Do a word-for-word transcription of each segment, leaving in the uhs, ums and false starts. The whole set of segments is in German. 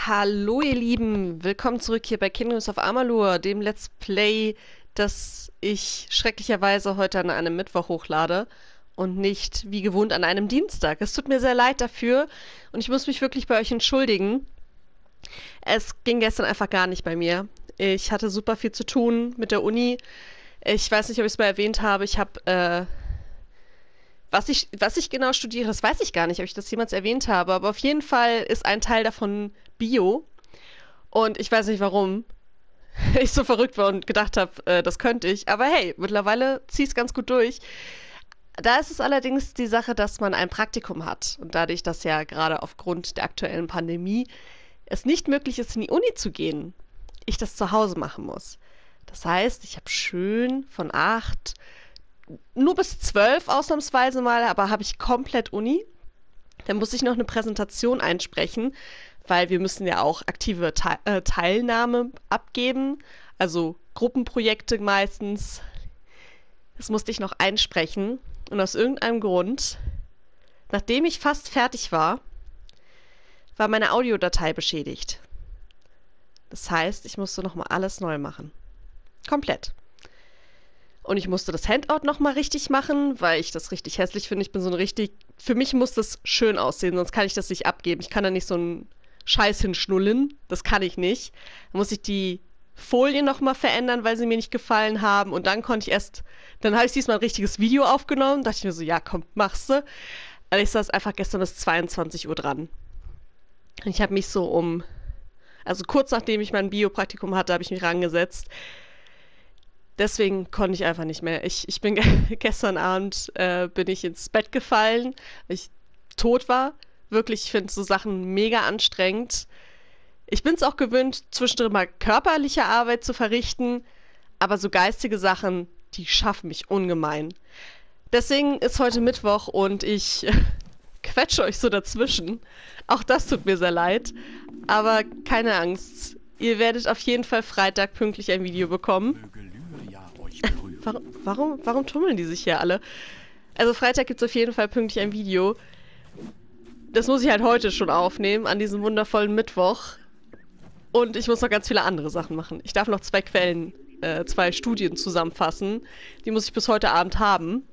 Hallo ihr Lieben, willkommen zurück hier bei Kingdoms of Amalur, dem Let's Play, das ich schrecklicherweise heute an einem Mittwoch hochlade und nicht wie gewohnt an einem Dienstag. Es tut mir sehr leid dafür und ich muss mich wirklich bei euch entschuldigen. Es ging gestern einfach gar nicht bei mir. Ich hatte super viel zu tun mit der Uni. Ich weiß nicht, ob ich es mal erwähnt habe, ich habe äh, Was ich, was ich genau studiere, das weiß ich gar nicht, ob ich das jemals erwähnt habe, aber auf jeden Fall ist ein Teil davon Bio und ich weiß nicht warum ich so verrückt war und gedacht habe, äh, das könnte ich, aber hey, mittlerweile ziehe ich es ganz gut durch. Da ist es allerdings die Sache, dass man ein Praktikum hat und dadurch, dass ja gerade aufgrund der aktuellen Pandemie es nicht möglich ist, in die Uni zu gehen, ich das zu Hause machen muss. Das heißt, ich habe schön von acht nur bis zwölf ausnahmsweise mal, aber habe ich komplett Uni. Dann muss ich noch eine Präsentation einsprechen, weil wir müssen ja auch aktive Te äh, Teilnahme abgeben, also Gruppenprojekte meistens. Das musste ich noch einsprechen und aus irgendeinem Grund, nachdem ich fast fertig war, war meine Audiodatei beschädigt. Das heißt, ich musste nochmal alles neu machen. Komplett. Und ich musste das Handout nochmal richtig machen, weil ich das richtig hässlich finde. Ich bin so ein richtig... Für mich muss das schön aussehen, sonst kann ich das nicht abgeben. Ich kann da nicht so einen Scheiß hinschnullen. Das kann ich nicht. Dann muss ich die Folien nochmal verändern, weil sie mir nicht gefallen haben. Und dann konnte ich erst... Dann habe ich diesmal ein richtiges Video aufgenommen. Dachte ich mir so, ja komm, machst du. Also ich saß einfach gestern bis zweiundzwanzig Uhr dran. Und ich habe mich so um... Also kurz nachdem ich mein Biopraktikum hatte, habe ich mich rangesetzt. Deswegen konnte ich einfach nicht mehr. Ich, ich bin gestern Abend äh, bin ich ins Bett gefallen, weil ich tot war. Wirklich, ich finde so Sachen mega anstrengend. Ich bin es auch gewöhnt, zwischendrin mal körperliche Arbeit zu verrichten, aber so geistige Sachen, die schaffen mich ungemein. Deswegen ist heute Mittwoch und ich äh, quetsche euch so dazwischen. Auch das tut mir sehr leid. Aber keine Angst. Ihr werdet auf jeden Fall Freitag pünktlich ein Video bekommen. Warum, warum, warum tummeln die sich hier alle? Also Freitag gibt es auf jeden Fall pünktlich ein Video. Das muss ich halt heute schon aufnehmen, an diesem wundervollen Mittwoch. Und ich muss noch ganz viele andere Sachen machen. Ich darf noch zwei Quellen, äh, zwei Studien zusammenfassen. Die muss ich bis heute Abend haben.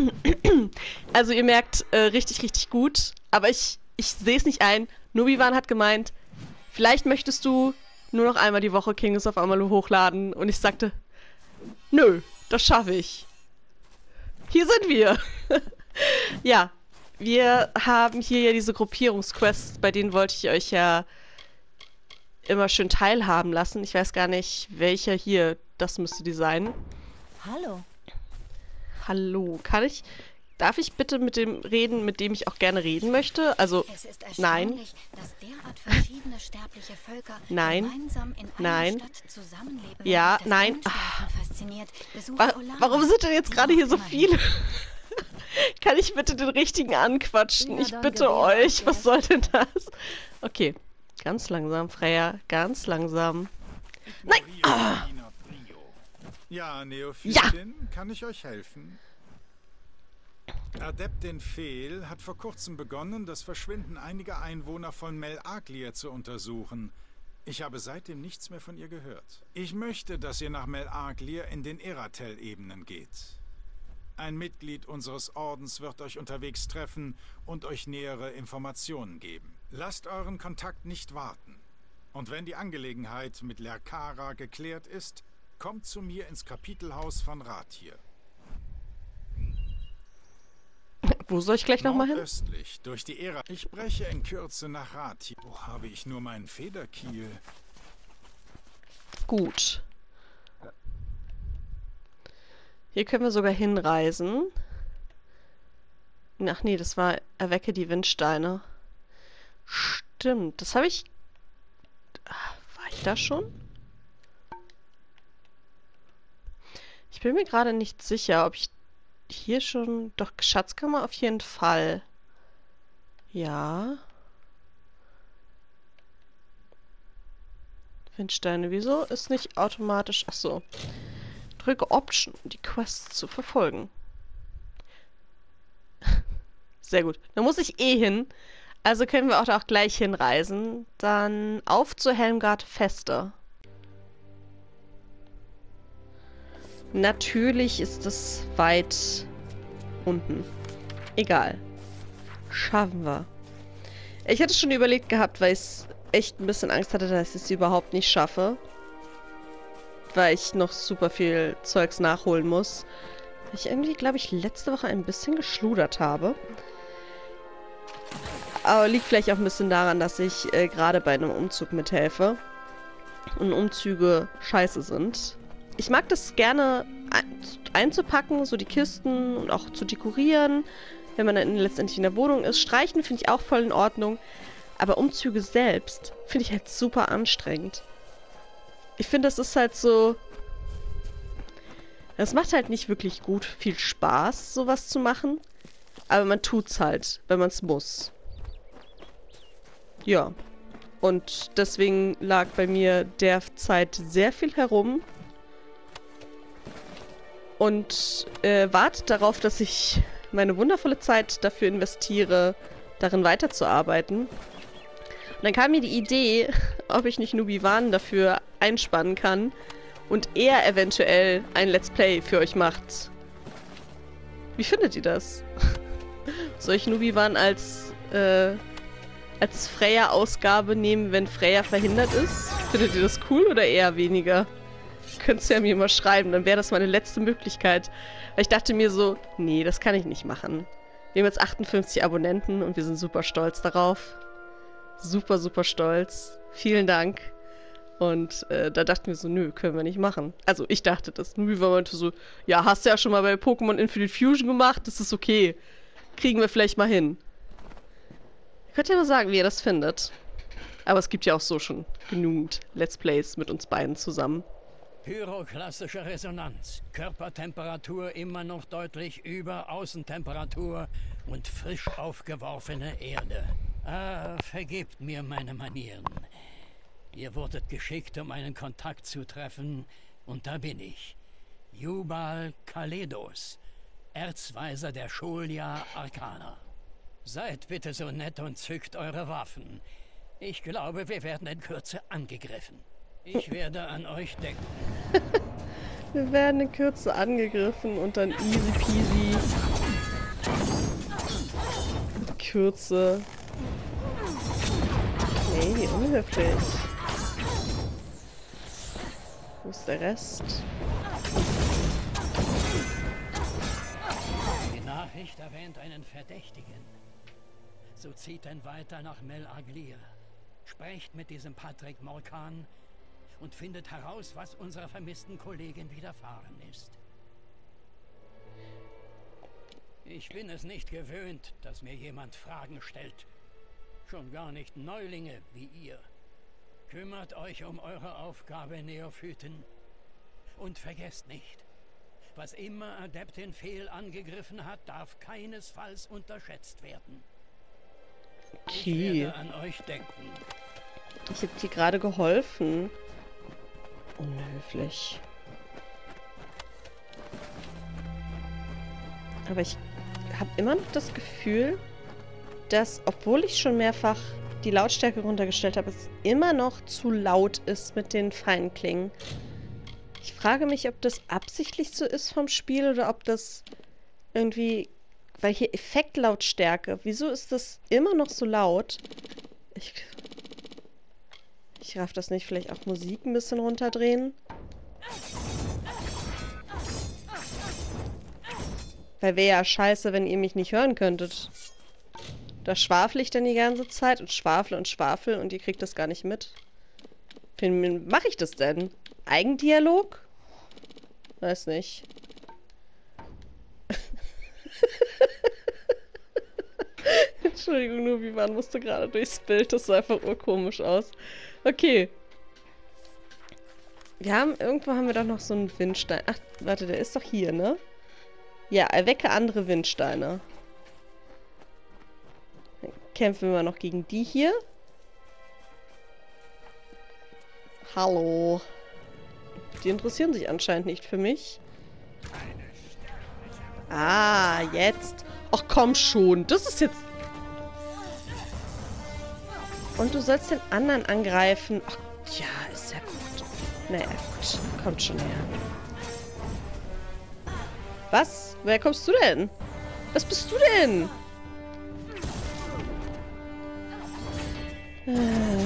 Also ihr merkt, äh, richtig, richtig gut. Aber ich, ich sehe es nicht ein. Nubiwan hat gemeint, vielleicht möchtest du nur noch einmal die Woche Kingdoms of Amalur hochladen. Und ich sagte, nö. Das schaffe ich. Hier sind wir. Ja, wir haben hier ja diese Gruppierungsquests, bei denen wollte ich euch ja immer schön teilhaben lassen. Ich weiß gar nicht, welcher hier, das müsste die sein. Hallo. Hallo, kann ich, darf ich bitte mit dem reden, mit dem ich auch gerne reden möchte? Also, Es ist nein. erstaunlich, dass derart verschiedene sterbliche Völker Nein. gemeinsam in einer Nein. Stadt zusammenleben. Ja, Das nein. Unschärfen fasziniert. Besuche Wa Olana. warum sind denn jetzt gerade hier so Immerhin. viele? Kann ich bitte den richtigen anquatschen? Ja, Ich dann bitte gewähre euch. ich Was es. soll denn das? Okay. Ganz langsam, Freya. Ganz langsam. Nein! Ah. Ja, Neophytin, kann ich euch helfen? Adeptin Fehl hat vor kurzem begonnen, das Verschwinden einiger Einwohner von Mel Aglir zu untersuchen. Ich habe seitdem nichts mehr von ihr gehört. Ich möchte, dass ihr nach Mel Aglir in den Eratel-Ebenen geht. Ein Mitglied unseres Ordens wird euch unterwegs treffen und euch nähere Informationen geben. Lasst euren Kontakt nicht warten. Und wenn die Angelegenheit mit Lerkara geklärt ist, kommt zu mir ins Kapitelhaus von Rathir. Wo soll ich gleich nochmal hin? Nordöstlich, durch die Ära. Ich breche in Kürze nach Rathir. Wo habe ich nur meinen Federkiel? Gut. Hier können wir sogar hinreisen. Ach nee, das war Erwecke die Windsteine. Stimmt, das habe ich... Ah, war ich da schon? Ich bin mir gerade nicht sicher, ob ich hier schon... Doch, Schatzkammer auf jeden Fall. Ja. Windsteine, wieso ist nicht automatisch... Ach so. Drücke Option, um die Quests zu verfolgen. Sehr gut. Da muss ich eh hin. Also können wir auch, auch gleich hinreisen. Dann auf zu Helmgard Feste. Natürlich ist es weit unten. Egal. Schaffen wir. Ich hatte schon überlegt gehabt, weil ich echt ein bisschen Angst hatte, dass ich es überhaupt nicht schaffe. Weil ich noch super viel Zeugs nachholen muss. Ich irgendwie, glaube ich, letzte Woche ein bisschen geschludert habe. Aber liegt vielleicht auch ein bisschen daran, dass ich äh, gerade bei einem Umzug mithelfe. Und Umzüge scheiße sind. Ich mag das gerne ein einzupacken, so die Kisten und auch zu dekorieren, wenn man dann letztendlich in der Wohnung ist. Streichen finde ich auch voll in Ordnung. Aber Umzüge selbst finde ich halt super anstrengend. Ich finde, das ist halt so... Es macht halt nicht wirklich gut viel Spaß, sowas zu machen. Aber man tut's halt, wenn man es muss. Ja. Und deswegen lag bei mir derzeit sehr viel herum. Und äh, wartet darauf, dass ich meine wundervolle Zeit dafür investiere, darin weiterzuarbeiten. Und dann kam mir die Idee, ob ich nicht Nubiwan dafür einspannen kann und er eventuell ein Let's Play für euch macht. Wie findet ihr das? Soll ich Nubiwan als, äh, als Freya-Ausgabe nehmen, wenn Freya verhindert ist? Findet ihr das cool oder eher weniger? Könnt ihr ja mir mal schreiben, dann wäre das meine letzte Möglichkeit. Weil ich dachte mir so, nee, das kann ich nicht machen. Wir haben jetzt achtundfünfzig Abonnenten und wir sind super stolz darauf. Super, super stolz. Vielen Dank. Und äh, da dachten wir so, nö, können wir nicht machen. Also ich dachte das. Nubiwan meinte so, ja, hast du ja schon mal bei Pokémon Infinite Fusion gemacht, das ist okay. Kriegen wir vielleicht mal hin. Ihr könnt ja mal sagen, wie ihr das findet. Aber es gibt ja auch so schon genügend Let's Plays mit uns beiden zusammen. Pyroklastische Resonanz. Körpertemperatur immer noch deutlich über Außentemperatur und frisch aufgeworfene Erde. Ah, vergebt mir meine Manieren. Ihr wurdet geschickt, um einen Kontakt zu treffen, und da bin ich. Jubal Kaledos, Erzweiser der Scholia Arcana. Seid bitte so nett und zückt eure Waffen. Ich glaube, wir werden in Kürze angegriffen. Ich werde an euch denken. Wir werden in Kürze angegriffen und dann easy peasy. Kürze. Okay, unhöflich. Wo ist der Rest? Die Nachricht erwähnt einen Verdächtigen. So zieht denn weiter nach Mel Aglir. Sprecht mit diesem Patrick Morkan und findet heraus, was unserer vermissten Kollegin widerfahren ist. Ich bin es nicht gewöhnt, dass mir jemand Fragen stellt. Schon gar nicht Neulinge wie ihr. Kümmert euch um eure Aufgabe, Neophyten. Und vergesst nicht, was immer Adeptin Fehl angegriffen hat, darf keinesfalls unterschätzt werden. Okay. Ich werde an euch denken. Ich habe dir gerade geholfen. Unhöflich. Aber ich habe immer noch das Gefühl, dass, obwohl ich schon mehrfach die Lautstärke runtergestellt habe, es immer noch zu laut ist mit den Feinklingen. Ich frage mich, ob das absichtlich so ist vom Spiel oder ob das irgendwie... Weil hier Effektlautstärke. Wieso ist das immer noch so laut? Ich... Ich raff das nicht. Vielleicht auch Musik ein bisschen runterdrehen? Weil wäre ja scheiße, wenn ihr mich nicht hören könntet. Da schwafel ich dann die ganze Zeit und schwafel und schwafel und ihr kriegt das gar nicht mit. Wie mache ich das denn? Eigendialog? Weiß nicht. Entschuldigung, Nubiwan musste gerade durchs Bild. Das sah einfach urkomisch aus. Okay. Wir haben, irgendwo haben wir doch noch so einen Windstein. Ach, warte, der ist doch hier, ne? Ja, erwecke andere Windsteine. Dann kämpfen wir mal noch gegen die hier. Hallo. Die interessieren sich anscheinend nicht für mich. Ah, jetzt. Ach komm schon, das ist jetzt... Und du sollst den anderen angreifen. Ach, ja, ist ja gut. Naja, gut. Kommt schon her. Was? Woher kommst du denn? Was bist du denn? Äh.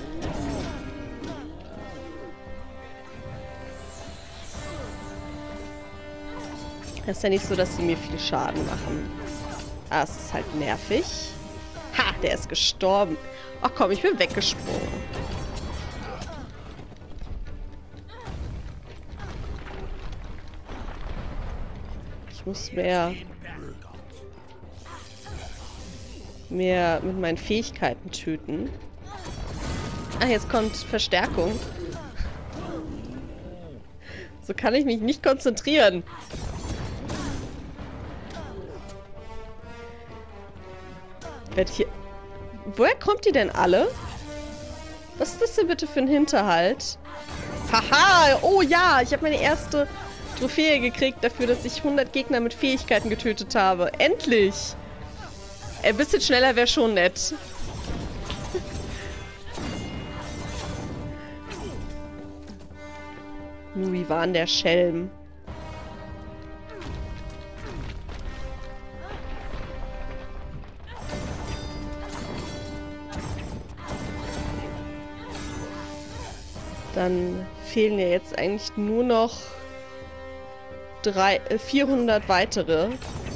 Es ist ja nicht so, dass sie mir viel Schaden machen. Ah, es ist halt nervig. Ha, der ist gestorben. Ach komm, ich bin weggesprungen. Ich muss mehr... mehr mit meinen Fähigkeiten töten. Ah, jetzt kommt Verstärkung. So kann ich mich nicht konzentrieren. Werd hier... Woher kommt die denn alle? Was ist das denn bitte für ein Hinterhalt? Haha! Oh ja! Ich habe meine erste Trophäe gekriegt dafür, dass ich hundert Gegner mit Fähigkeiten getötet habe. Endlich! Ein bisschen schneller wäre schon nett. Nui war der Schelm. Dann fehlen ja jetzt eigentlich nur noch drei, äh, vierhundert weitere.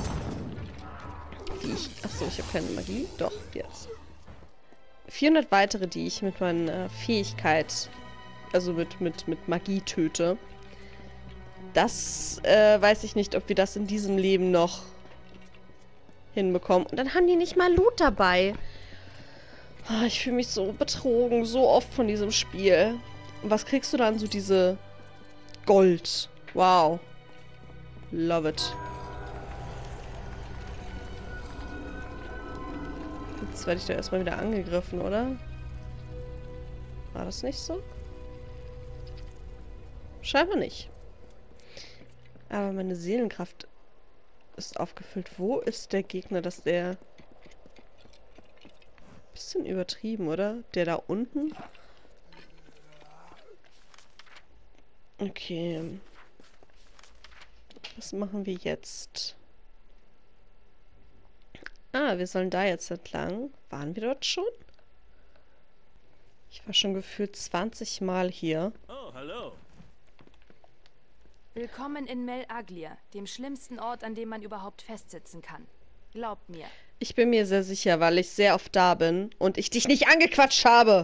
Die ich... Achso, ich habe keine Magie. Doch, jetzt. vierhundert weitere, die ich mit meiner Fähigkeit, also mit, mit, mit Magie töte. Das äh, weiß ich nicht, ob wir das in diesem Leben noch hinbekommen. Und dann haben die nicht mal Loot dabei. Oh, ich fühle mich so betrogen, so oft von diesem Spiel. Und was kriegst du dann? So diese Gold. Wow. Love it. Jetzt werde ich da erstmal wieder angegriffen, oder? War das nicht so? Scheinbar nicht. Aber meine Seelenkraft ist aufgefüllt. Wo ist der Gegner, dass der... Bisschen übertrieben, oder? Der da unten? Okay. Was machen wir jetzt? Ah, wir sollen da jetzt entlang. Waren wir dort schon? Ich war schon gefühlt zwanzig Mal hier. Oh, hallo. Willkommen in Mel Aglia, dem schlimmsten Ort, an dem man überhaupt festsitzen kann. Glaubt mir. Ich bin mir sehr sicher, weil ich sehr oft da bin und ich dich nicht angequatscht habe.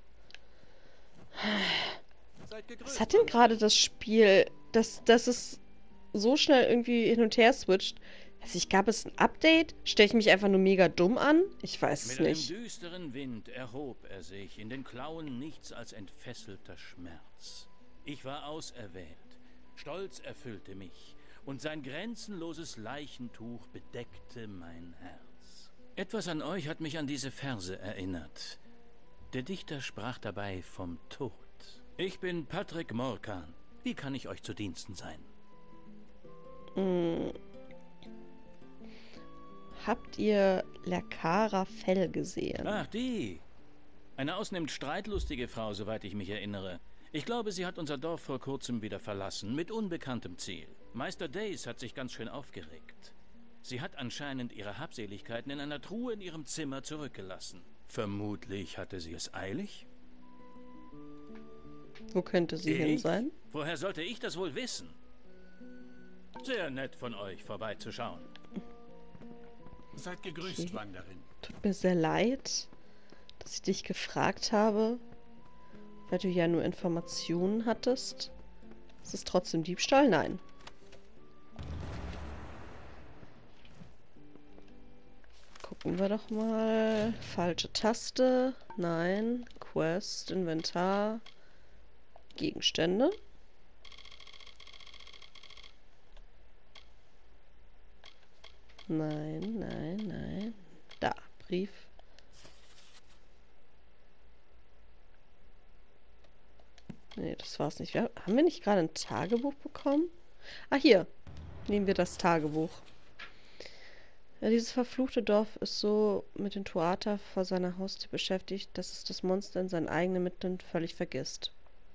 Was hat denn gerade das Spiel, dass, dass es so schnell irgendwie hin und her switcht? Also ich gab es ein Update? Stelle ich mich einfach nur mega dumm an? Ich weiß es Mit nicht. einem düsteren Wind erhob er sich, in den Klauen nichts als entfesselter Schmerz. Ich war auserwählt, Stolz erfüllte mich, und sein grenzenloses Leichentuch bedeckte mein Herz. Etwas an euch hat mich an diese Verse erinnert. Der Dichter sprach dabei vom Tod. Ich bin Patrick Morkan. Wie kann ich euch zu Diensten sein? Hm. Habt ihr Lakara Fell gesehen? Ach, die. Eine ausnehmend streitlustige Frau, soweit ich mich erinnere. Ich glaube, sie hat unser Dorf vor kurzem wieder verlassen, mit unbekanntem Ziel. Meister Dace hat sich ganz schön aufgeregt. Sie hat anscheinend ihre Habseligkeiten in einer Truhe in ihrem Zimmer zurückgelassen. Vermutlich hatte sie es eilig. Wo könnte sie Ich? hin sein? Woher sollte ich das wohl wissen? Sehr nett von euch, vorbeizuschauen. Seid gegrüßt, Okay. Wanderin. Tut mir sehr leid, dass ich dich gefragt habe, weil du ja nur Informationen hattest. Ist es trotzdem Diebstahl? Nein. Gucken wir doch mal. Falsche Taste. Nein. Quest, Inventar. Gegenstände. Nein, nein, nein. Da, Brief. Nee, das war's nicht. Wir, haben wir nicht gerade ein Tagebuch bekommen? Ah, hier. Nehmen wir das Tagebuch. Ja, dieses verfluchte Dorf ist so mit den Tuata vor seiner Haustür beschäftigt, dass es das Monster in seinen eigenen Mitteln völlig vergisst.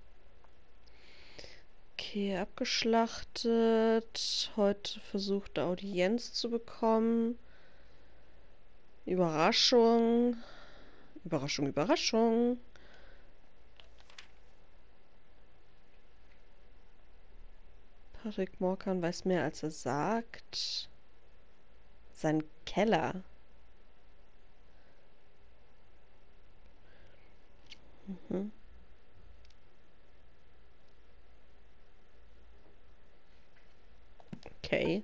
Okay, abgeschlachtet. Heute versucht Audienz zu bekommen. Überraschung. Überraschung, Überraschung. Patrick Morkan weiß mehr, als er sagt. Sein Keller. Mhm. Okay.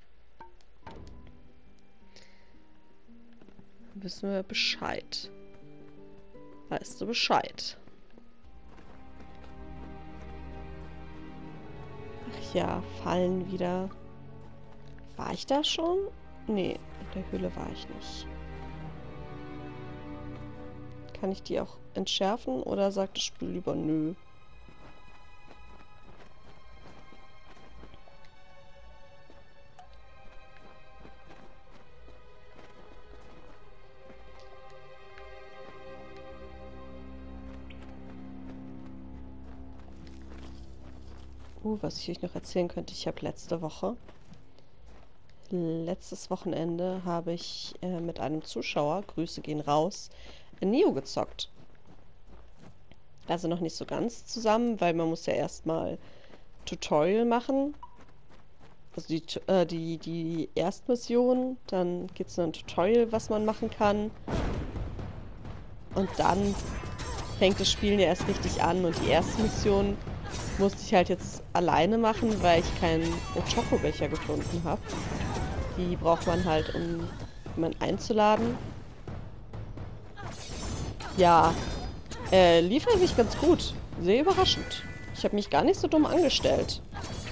Dann wissen wir Bescheid. Weißt du Bescheid? Ach ja, Fallen wieder. War ich da schon? Nee, in der Höhle war ich nicht. Kann ich die auch entschärfen oder sagt das Spiel lieber nö? Uh, was ich euch noch erzählen könnte, ich habe letzte Woche, letztes Wochenende habe ich äh, mit einem Zuschauer, Grüße gehen raus, Neo gezockt. Also noch nicht so ganz zusammen, weil man muss ja erstmal Tutorial machen. Also die, äh, die, die Erstmission, dann gibt es noch ein Tutorial, was man machen kann. Und dann fängt das Spielen ja erst richtig an und die erste Mission musste ich halt jetzt alleine machen, weil ich keinen Ochoko-Becher gefunden habe. Die braucht man halt, um jemanden einzuladen. Ja, äh, lief eigentlich ganz gut. Sehr überraschend. Ich habe mich gar nicht so dumm angestellt.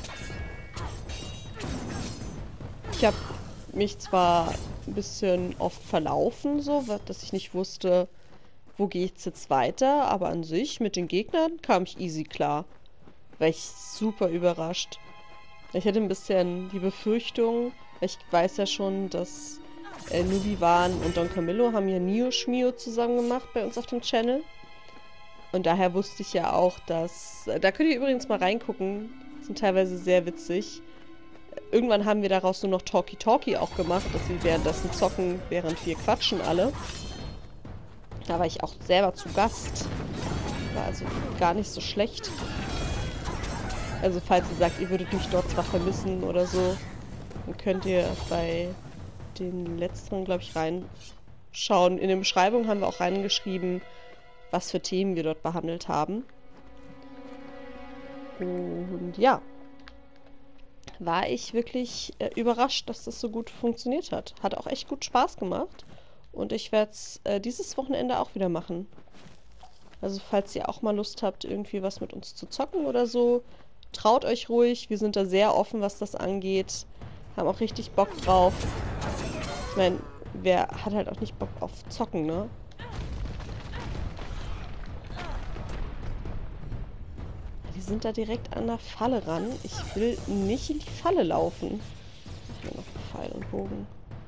Ich habe mich zwar ein bisschen oft verlaufen, so, dass ich nicht wusste, wo gehe ich jetzt weiter, aber an sich mit den Gegnern kam ich easy klar. War ich super überrascht. Ich hatte ein bisschen die Befürchtung, ich weiß ja schon, dass äh, Nubiwan und Don Camillo haben ja Neo Schmio zusammen gemacht bei uns auf dem Channel. Und daher wusste ich ja auch, dass... Äh, da könnt ihr übrigens mal reingucken. Sind teilweise sehr witzig. Irgendwann haben wir daraus nur noch Talkie Talkie auch gemacht, dass sie währenddessen zocken, während wir quatschen alle. Da war ich auch selber zu Gast. War also gar nicht so schlecht. Also falls ihr sagt, ihr würdet mich dort zwar vermissen oder so, dann könnt ihr bei den letzten, glaube ich, reinschauen. In der Beschreibung haben wir auch reingeschrieben, was für Themen wir dort behandelt haben. Und ja, war ich wirklich äh, überrascht, dass das so gut funktioniert hat. Hat auch echt gut Spaß gemacht. Und ich werde es äh, dieses Wochenende auch wieder machen. Also falls ihr auch mal Lust habt, irgendwie was mit uns zu zocken oder so, traut euch ruhig. Wir sind da sehr offen, was das angeht. Haben auch richtig Bock drauf. Ich meine, wer hat halt auch nicht Bock auf Zocken, ne? Die sind da direkt an der Falle ran. Ich will nicht in die Falle laufen. Ich will noch Pfeil und Bogen.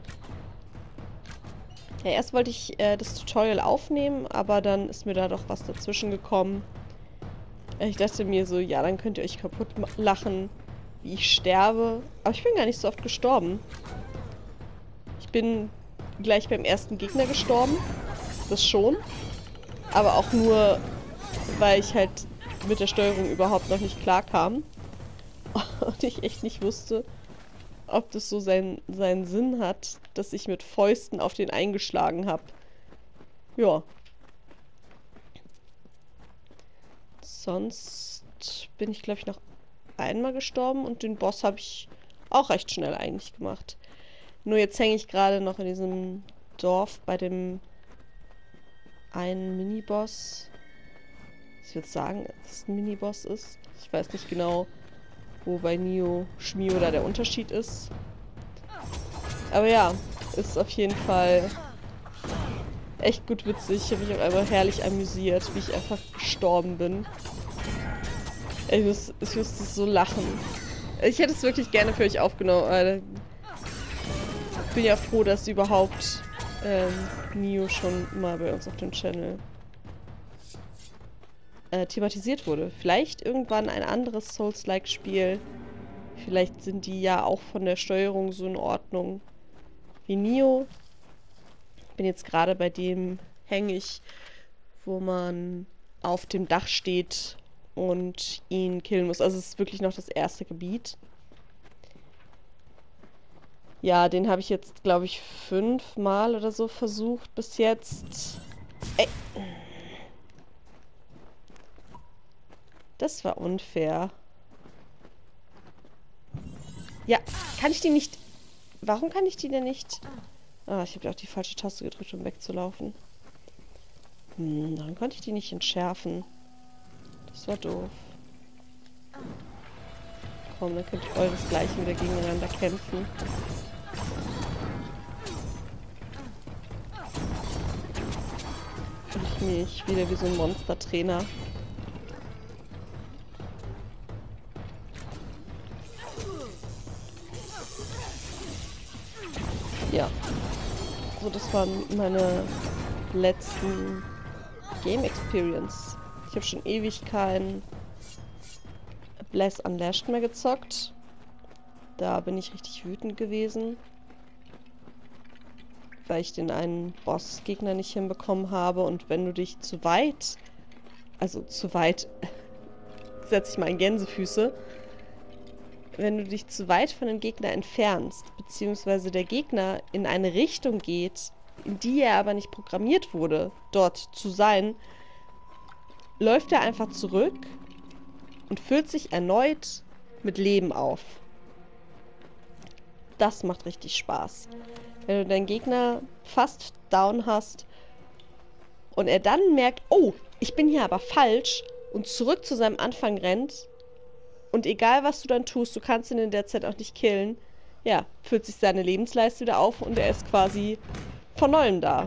Ja, erst wollte ich äh, das Tutorial aufnehmen, aber dann ist mir da doch was dazwischen gekommen. Ich dachte mir so, ja, dann könnt ihr euch kaputt lachen, wie ich sterbe. Aber ich bin gar nicht so oft gestorben. Ich bin gleich beim ersten Gegner gestorben. Das schon. Aber auch nur, weil ich halt mit der Steuerung überhaupt noch nicht klar kam. Und ich echt nicht wusste, ob das so seinen, seinen Sinn hat, dass ich mit Fäusten auf den eingeschlagen habe. Ja. Sonst bin ich, glaube ich, noch einmal gestorben und den Boss habe ich auch recht schnell eigentlich gemacht. Nur jetzt hänge ich gerade noch in diesem Dorf bei dem einen Miniboss. Ich würde sagen, dass es ein Miniboss ist. Ich weiß nicht genau, wo bei Neo Schmio da der Unterschied ist. Aber ja, ist auf jeden Fall echt gut witzig. Ich habe mich auch einfach herrlich amüsiert, wie ich einfach gestorben bin. Ich müsste, ich müsste so lachen. Ich hätte es wirklich gerne für euch aufgenommen. bin ja froh, dass überhaupt ähm, Nioh schon mal bei uns auf dem Channel äh, thematisiert wurde. Vielleicht irgendwann ein anderes Souls-like-Spiel. Vielleicht sind die ja auch von der Steuerung so in Ordnung wie Nioh. Bin jetzt gerade bei dem hängig, wo man auf dem Dach steht und ihn killen muss. Also es ist wirklich noch das erste Gebiet. Ja, den habe ich jetzt, glaube ich, fünfmal oder so versucht bis jetzt. Ey. Das war unfair. Ja, kann ich die nicht... Warum kann ich die denn nicht... Ah, ich habe ja auch die falsche Taste gedrückt, um wegzulaufen. Hm, warum konnte ich die nicht entschärfen? Das war doof. Komm, dann könnt ihr euresgleichen wieder gegeneinander kämpfen. Und ich mich wieder wie so ein Monstertrainer. Ja. So, das waren meine letzten Game Experience. Ich habe schon ewig kein Bless Unleashed mehr gezockt. Da bin ich richtig wütend gewesen. Weil ich den einen Bossgegner nicht hinbekommen habe. Und wenn du dich zu weit, also zu weit, setze ich mal in Gänsefüße, wenn du dich zu weit von dem Gegner entfernst, beziehungsweise der Gegner in eine Richtung geht, in die er aber nicht programmiert wurde, dort zu sein, läuft er einfach zurück und füllt sich erneut mit Leben auf. Das macht richtig Spaß. Wenn du deinen Gegner fast down hast und er dann merkt, oh, ich bin hier aber falsch und zurück zu seinem Anfang rennt und egal was du dann tust, du kannst ihn in der Zeit auch nicht killen, ja, füllt sich seine Lebensleiste wieder auf und er ist quasi von Neuem da.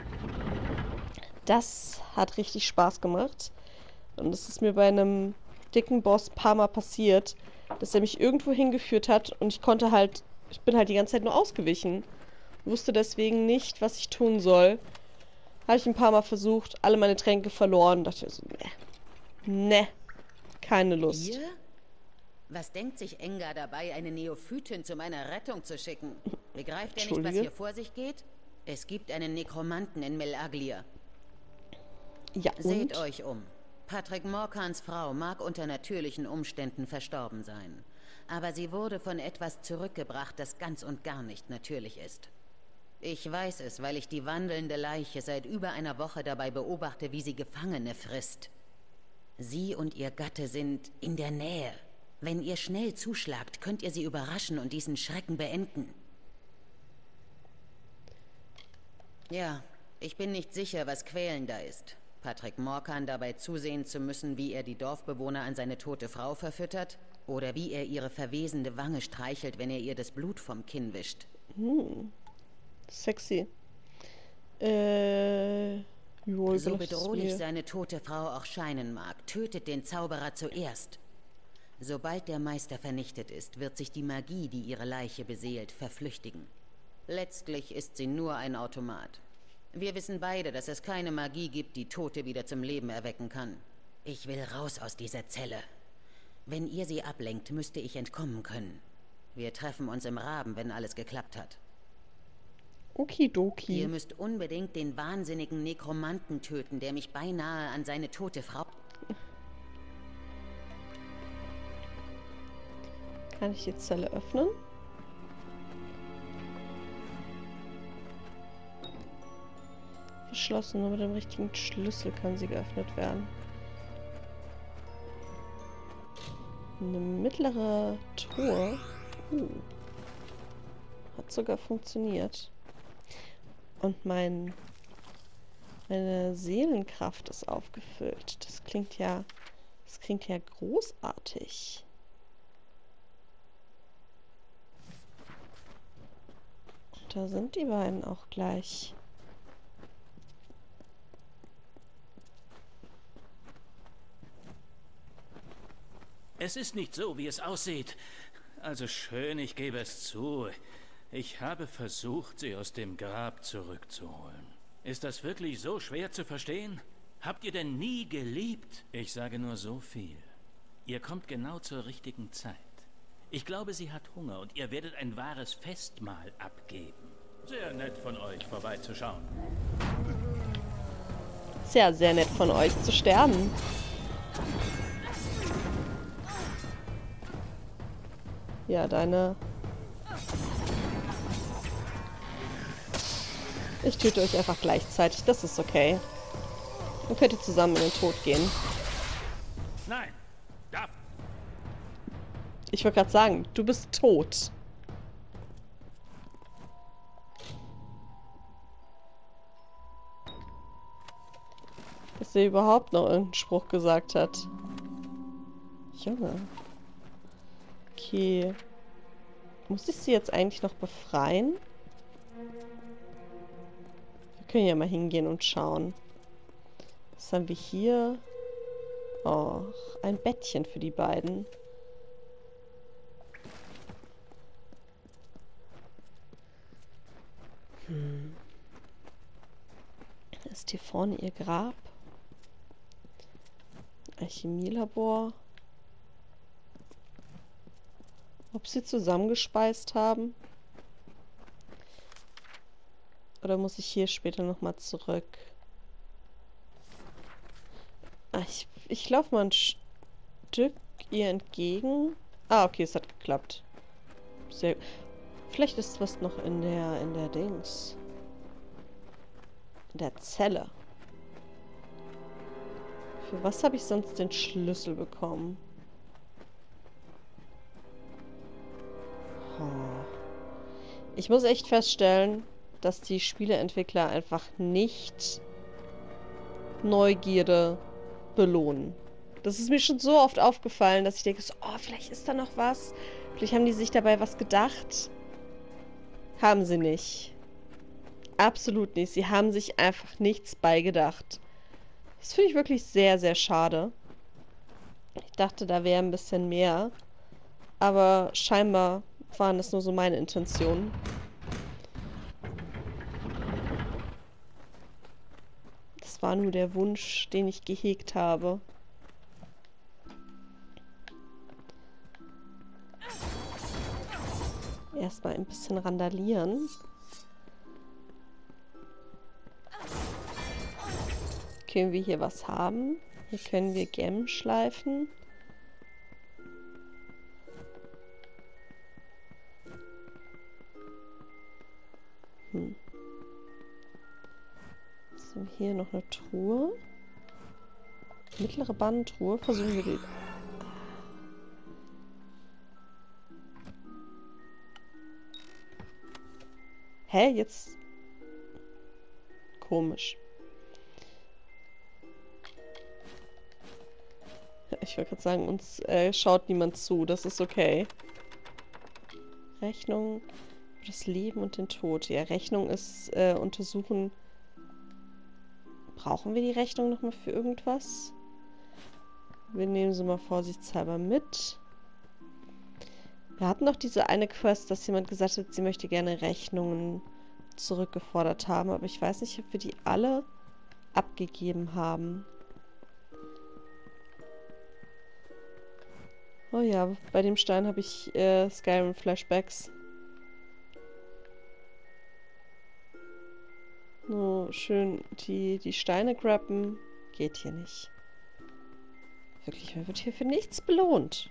Das hat richtig Spaß gemacht. Und es ist mir bei einem dicken Boss ein paar Mal passiert, dass er mich irgendwo hingeführt hat und ich konnte halt, ich bin halt die ganze Zeit nur ausgewichen. Wusste deswegen nicht, was ich tun soll. Habe ich ein paar Mal versucht, alle meine Tränke verloren. Dachte ich so, ne, ne, keine Lust. Ihr? Was denkt sich Engar dabei, eine Neophytin zu meiner Rettung zu schicken? Begreift er nicht, was hier vor sich geht? Es gibt einen Nekromanten in Mel Aglir. Ja, und? Seht euch um. Patrick Morkans Frau mag unter natürlichen Umständen verstorben sein. Aber sie wurde von etwas zurückgebracht, das ganz und gar nicht natürlich ist. Ich weiß es, weil ich die wandelnde Leiche seit über einer Woche dabei beobachte, wie sie Gefangene frisst. Sie und ihr Gatte sind in der Nähe. Wenn ihr schnell zuschlagt, könnt ihr sie überraschen und diesen Schrecken beenden. Ja, ich bin nicht sicher, was quälender ist. Patrick Morkan dabei zusehen zu müssen, wie er die Dorfbewohner an seine tote Frau verfüttert, oder wie er ihre verwesende Wange streichelt, wenn er ihr das Blut vom Kinn wischt. Hm. Sexy. Äh... Joel, so bedrohlich seine tote Frau auch scheinen mag, tötet den Zauberer zuerst. Sobald der Meister vernichtet ist, wird sich die Magie, die ihre Leiche beseelt, verflüchtigen. Letztlich ist sie nur ein Automat. Wir wissen beide, dass es keine Magie gibt, die Tote wieder zum Leben erwecken kann. Ich will raus aus dieser Zelle. Wenn ihr sie ablenkt, müsste ich entkommen können. Wir treffen uns im Raben, wenn alles geklappt hat. Okidoki. Ihr müsst unbedingt den wahnsinnigen Nekromanten töten, der mich beinahe an seine tote Frau... Kann ich die Zelle öffnen? Verschlossen, nur mit dem richtigen Schlüssel kann sie geöffnet werden. Eine mittlere Truhe. Uh. Hat sogar funktioniert. Und mein meine Seelenkraft ist aufgefüllt. Das klingt ja das klingt ja großartig. Und da sind die beiden auch gleich. Es ist nicht so, wie es aussieht. Also schön, ich gebe es zu. Ich habe versucht, sie aus dem Grab zurückzuholen. Ist das wirklich so schwer zu verstehen? Habt ihr denn nie geliebt? Ich sage nur so viel. Ihr kommt genau zur richtigen Zeit. Ich glaube, sie hat Hunger und ihr werdet ein wahres Festmahl abgeben. Sehr nett von euch, vorbeizuschauen. Sehr, sehr nett von euch zu sterben. Ja, deine... Ich töte euch einfach gleichzeitig, das ist okay. Dann könnt ihr zusammen in den Tod gehen. Nein, darf... Ich wollte gerade sagen, du bist tot. Dass er überhaupt noch irgendeinen Spruch gesagt hat. Junge. Okay. Muss ich sie jetzt eigentlich noch befreien? Wir können ja mal hingehen und schauen. Was haben wir hier? Oh, ein Bettchen für die beiden. Hm. Ist hier vorne ihr Grab? Alchemielabor. Ob sie zusammengespeist haben? Oder muss ich hier später nochmal zurück? Ah, ich ich laufe mal ein Stück ihr entgegen. Ah, okay, es hat geklappt. Sehr. Vielleicht ist was noch in der in der Dings. In der Zelle. Für was habe ich sonst den Schlüssel bekommen? Oh. Ich muss echt feststellen, dass die Spieleentwickler einfach nicht Neugierde belohnen. Das ist mir schon so oft aufgefallen, dass ich denke, so, oh, vielleicht ist da noch was. Vielleicht haben die sich dabei was gedacht. Haben sie nicht. Absolut nicht. Sie haben sich einfach nichts beigedacht. Das finde ich wirklich sehr, sehr schade. Ich dachte, da wäre ein bisschen mehr. Aber scheinbar waren das nur so meine Intentionen. Das war nur der Wunsch, den ich gehegt habe. Erstmal ein bisschen randalieren. Können wir hier was haben? Hier können wir Gem schleifen. Hm. Was haben wir hier? Noch eine Truhe. Mittlere Bandentruhe. Versuchen wir die... Hä? Jetzt... Komisch. Ich wollte gerade sagen, uns äh, schaut niemand zu. Das ist okay. Rechnung für das Leben und den Tod. Ja, Rechnung ist äh, untersuchen. Brauchen wir die Rechnung nochmal für irgendwas? Wir nehmen sie mal vorsichtshalber mit. Wir hatten noch diese eine Quest, dass jemand gesagt hat, sie möchte gerne Rechnungen zurückgefordert haben. Aber ich weiß nicht, ob wir die alle abgegeben haben. Oh ja, bei dem Stein habe ich äh, Skyrim-Flashbacks. Nur schön die, die Steine grabben. Geht hier nicht. Wirklich, man wird hier für nichts belohnt.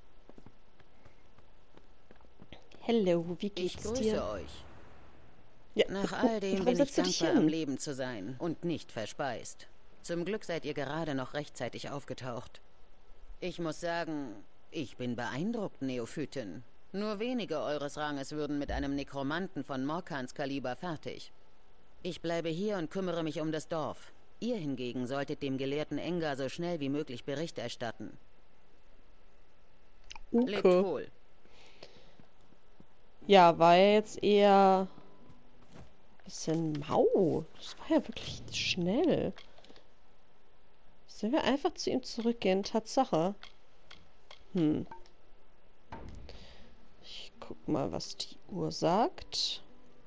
Hello, wie geht's Ich grüße dir? euch. Ja, Nach wo- all dem warum bin ich setzt du dich dankbar, am hin? Leben zu sein und nicht verspeist. Zum Glück seid ihr gerade noch rechtzeitig aufgetaucht. Ich muss sagen, ich bin beeindruckt, Neophyten. Nur wenige eures Ranges würden mit einem Nekromanten von Morkans Kaliber fertig. Ich bleibe hier und kümmere mich um das Dorf. Ihr hingegen solltet dem Gelehrten Engar so schnell wie möglich Bericht erstatten. Lebt Okay. wohl. Ja, war ja jetzt eher ein bisschen mau. Das war ja wirklich schnell. Sollen wir einfach zu ihm zurückgehen? Tatsache. Hm. Ich guck mal, was die Uhr sagt.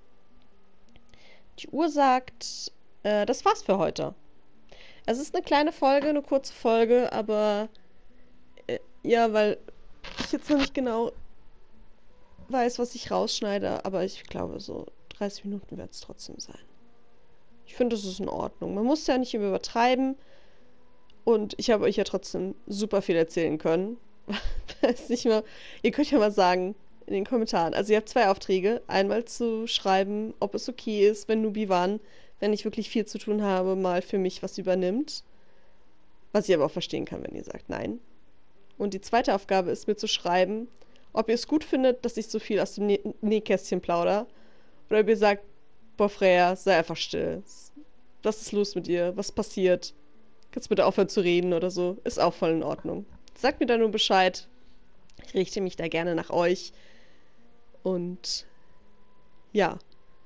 Die Uhr sagt, äh, das war's für heute. Es ist eine kleine Folge, eine kurze Folge, aber äh, ja, weil ich jetzt noch nicht genau weiß, was ich rausschneide, aber ich glaube, so dreißig Minuten wird es trotzdem sein. Ich finde, das ist in Ordnung. Man muss ja nicht übertreiben und ich habe euch ja trotzdem super viel erzählen können. Weiß nicht mal, ihr könnt ja mal sagen in den Kommentaren. Also ihr habt zwei Aufträge. Einmal zu schreiben, ob es okay ist, wenn Nubiwan, wenn ich wirklich viel zu tun habe, mal für mich was übernimmt. Was ich aber auch verstehen kann, wenn ihr sagt nein. Und die zweite Aufgabe ist, mir zu schreiben, ob ihr es gut findet, dass ich so viel aus dem Nä Nähkästchen plauder. Oder ob ihr sagt, boah, Freya, sei einfach still. Was ist los mit dir? Was passiert? Kannst du bitte aufhören zu reden oder so? Ist auch voll in Ordnung. Sagt mir da nur Bescheid. Ich richte mich da gerne nach euch. Und ja.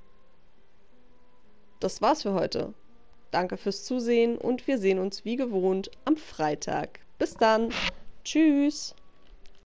Das war's für heute. Danke fürs Zusehen und wir sehen uns wie gewohnt am Freitag. Bis dann. Tschüss.